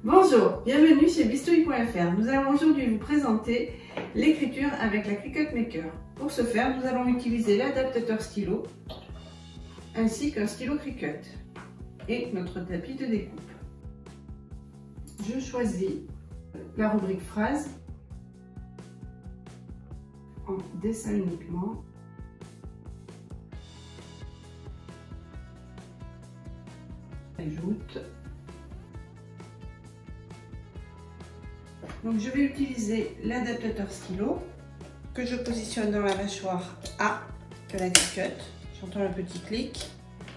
Bonjour, bienvenue chez Bistouille.fr. Nous allons aujourd'hui vous présenter l'écriture avec la Cricut Maker. Pour ce faire, nous allons utiliser l'adaptateur stylo ainsi qu'un stylo Cricut et notre tapis de découpe. Je choisis la rubrique phrase en dessin uniquement. Ajoute. Donc je vais utiliser l'adaptateur stylo que je positionne dans la mâchoire A de la Cricut. J'entends le petit clic.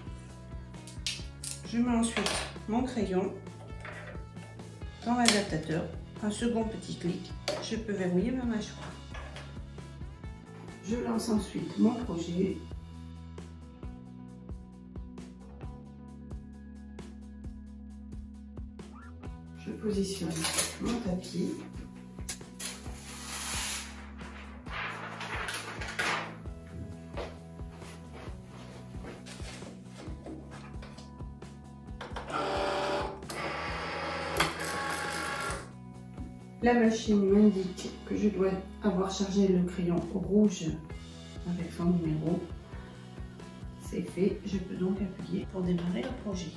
Je mets ensuite mon crayon dans l'adaptateur. Un second petit clic, je peux verrouiller ma mâchoire. Je lance ensuite mon projet. Je positionne mon tapis. La machine m'indique que je dois avoir chargé le crayon rouge avec son numéro. C'est fait, je peux donc appuyer pour démarrer le projet.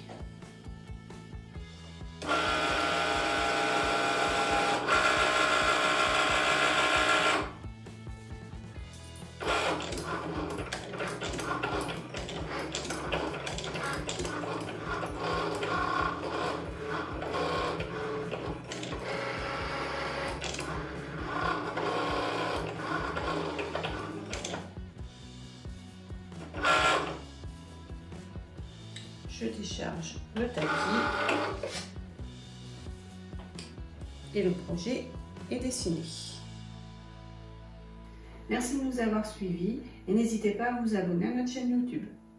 Je décharge le tapis et le projet est dessiné. Merci de nous avoir suivis et n'hésitez pas à vous abonner à notre chaîne YouTube.